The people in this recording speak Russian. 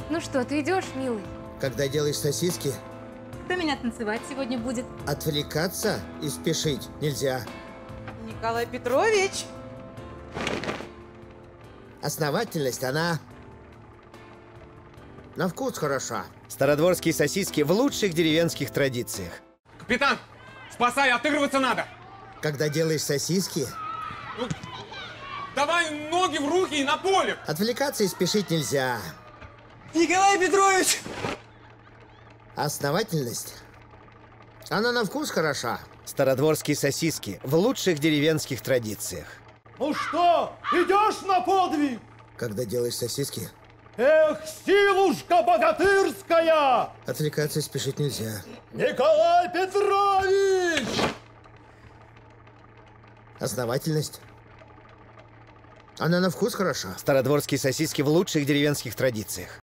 Ну что, ты идешь, милый? Когда делаешь сосиски, Кто меня танцевать сегодня будет? отвлекаться и спешить нельзя. Николай Петрович! Основательность, она на вкус хороша. Стародворские сосиски в лучших деревенских традициях. Капитан, спасай, отыгрываться надо. Когда делаешь сосиски, Ну, давай ноги в руки и на поле. отвлекаться и спешить нельзя. Николай Петрович! Основательность, она на вкус хороша. Стародворские сосиски в лучших деревенских традициях. Ну что, идешь на подвиг? Когда делаешь сосиски, Эх, силушка богатырская! отвлекаться и спешить нельзя. Николай Петрович! Основательность, она на вкус хороша. Стародворские сосиски в лучших деревенских традициях.